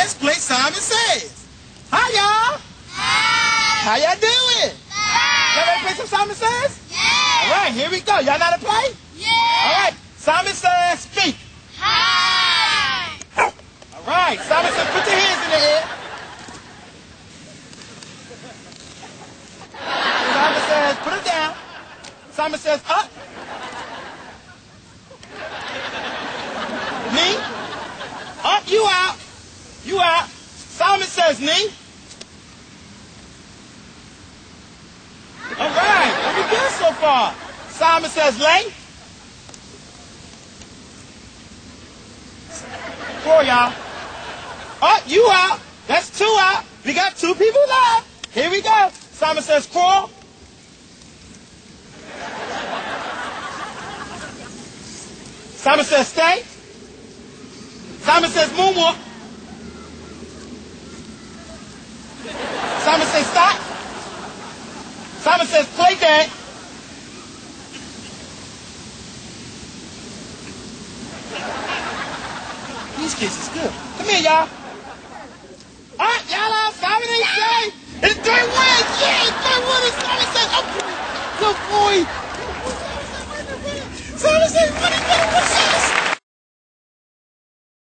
Let's play Simon Says. Hi, y'all. Hi. How y'all doing? Y'all ready to play some Simon Says? Yeah. All right, here we go. Y'all know how to play? Yeah. All right, Simon Says, speak. Hi. All right, Simon Says, put your hands in the air. Simon Says, put it down. Simon Says, up. Knee. Up, you out. You out. Simon Says, knee. All right, pretty good so far. Simon Says, lay. Four, y'all. Up, you out. That's two out. We got two people left. Here we go. Simon Says, crawl. Simon Says, stay. Simon Says, moonwalk. Simon Says, stop. Simon Says, play dead. These kids is good. Come here, y'all. All right, y'all out. Simon ain't say. It's 3-1. Yeah, it's 3-1. And Simon Says, oh, good boy. Simon Says, what is that?